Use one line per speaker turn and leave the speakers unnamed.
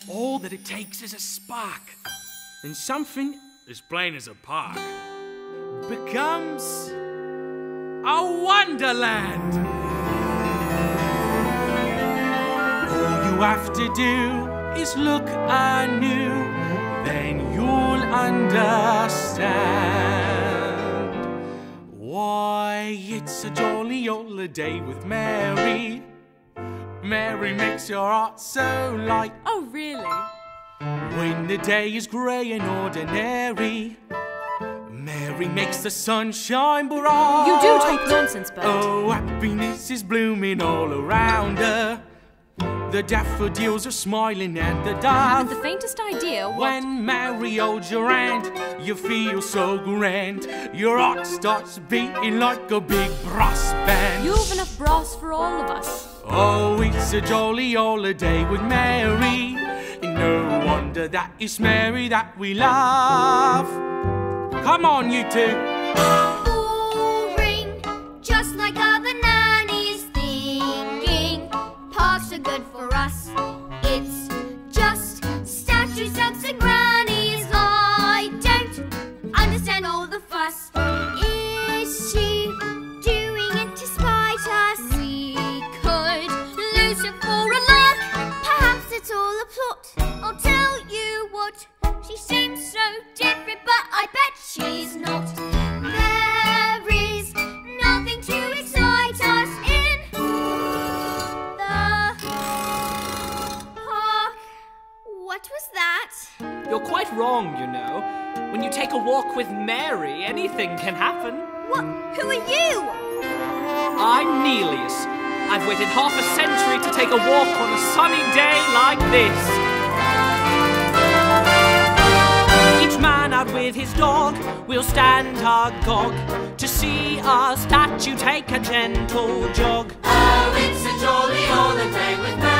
All that it takes is a spark, and something as plain as a park becomes a wonderland. All you have to do is look anew, then you'll understand why it's a jolly holiday with Mary. Mary makes your heart so light.
Oh, really?
When the day is grey and ordinary, Mary makes the sun shine bright.
You do talk nonsense, Bert.
Oh, happiness is blooming all around her. The daffodils are smiling and the
I
dove.
haven't the faintest idea what...
When Mary holds your hand, you feel so grand. Your heart starts beating like a big brass band.
You've enough brass for all of us.
Oh, it's a jolly holiday with Mary. No wonder that it's Mary that we love. Come on, you two.
Boring, just like other nannies thinking. Parks are good for us. It's just statues, ducks and grannies. I don't understand all the fuss. Is she doing it to spite us? We could lose her for a lark. Perhaps it's all a plot. I'll tell you what, she seems so different, but I bet she's not. There is nothing to excite us in the park. What was that?
You're quite wrong, you know. When you take a walk with Mary, anything can happen.
What? Who are you?
I'm Nelius. I've waited half a century to take a walk on a sunny day like this. Each man out with his dog will stand agog to see a statue take a gentle jog.
Oh, it's a jolly holiday with Mary.